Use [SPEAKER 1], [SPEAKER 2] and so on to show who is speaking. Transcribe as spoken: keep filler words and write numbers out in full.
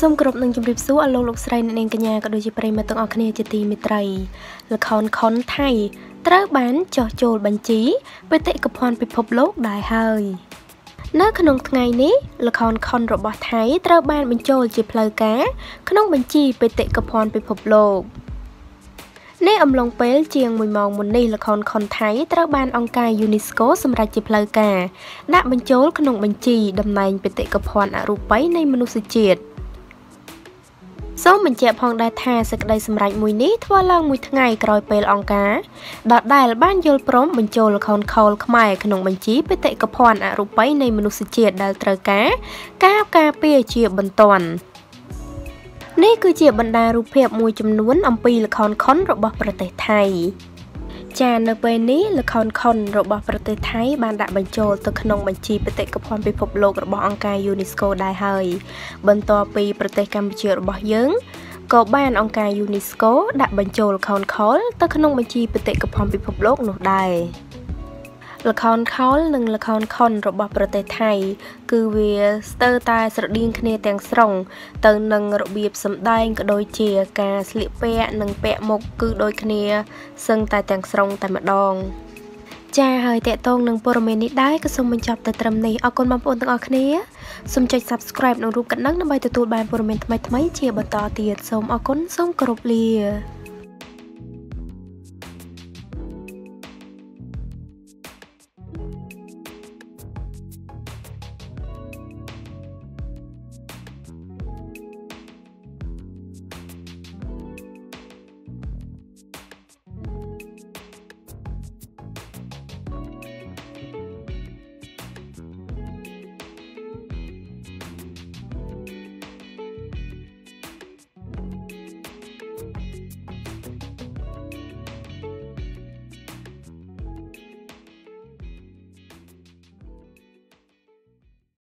[SPEAKER 1] សូមគោរពនឹងជម្រាបសួរអស់លោកលោកស្រីអ្នកនាងកញ្ញាក៏ដូចជាប្រិយមិត្តទាំងអស់គ្នាជាទីមេត្រីល្ខោនខុនថៃត្រូវបានចោះចូលបញ្ជីបេតិកភណ្ឌពិភពលោកដែរហើយនៅក្នុងថ្ងៃនេះល្ខោនខុនរបស់ថៃត្រូវបានបញ្ចូលជាផ្លូវការក្នុងបញ្ជីបេតិកភណ្ឌពិភពលោកនៅអំឡុងពេលជាងមួយម៉ោងមុននេះល្ខោនខុនថៃត្រូវបានអង្គការ UNESCO សម្រេចជាផ្លូវការដាក់បញ្ចូលក្នុងបញ្ជីតំណែងបេតិកភណ្ឌអរូបីនៃមនុស្សជាតិសូមបញ្ជាក់ផងដែរថាសេចក្តីសម្រេចមួយនេះធ្វើឡើងមួយថ្ងៃក្រោយពេលអង្គការដដែលបានយល់ព្រមបញ្ចូលល្ខោនខោលខ្មែរក្នុងបញ្ជីបេតិកភណ្ឌអរូបីនៃមនុស្សជាតិដែលត្រូវការការការពារជាបន្ទាន់នេះគឺជាបណ្ដារូបភាពមួយចំនួនអំពីល្ខោនខុនរបស់ប្រទេសថៃចានៅពេលនេះល្ខោនខុនរបស់ប្រទេសថៃបានដាក់បញ្ចូលទៅក្នុងបញ្ជីបេតិកភណ្ឌពិភពលោករបស់អង្គការ UNESCO ដែរហើយបន្ទាប់ពីប្រទេសកម្ពុជារបស់យើងក៏បានអង្គការ UNESCO ដាក់បញ្ចូលល្ខោនខោលទៅក្នុងបញ្ជីបេតិកភណ្ឌពិភពលោកនោះដែរល្ខោនខោលនិងល្ខោនខុនរបស់ប្រទេសថៃគឺវាស្ទើរតែស្រដៀងគ្នាទាំងស្រុងទៅនឹងរបៀបសម្ដែងក៏ដូចជាការស្លៀកពាក់និងពាក់មុខគឺដូចគ្នាសឹងតែទាំងស្រុងតែម្ដងចាហើយតេតងនឹងព័ត៌មាននេះដែរក៏សូមបញ្ចប់តែត្រឹមនេះអរគុណបងប្អូនទាំងអស់គ្នាសូមចុច Subscribe និងរូបកណ្ដឹងដើម្បីទទួលបានព័ត៌មានថ្មីៗជាបន្តទៀតសូមអរគុណសូមគោរពលា